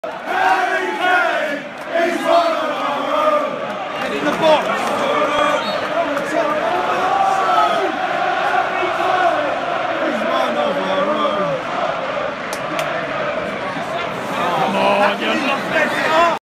Harry Kane is one of our own. Get in the box. Come on, you're not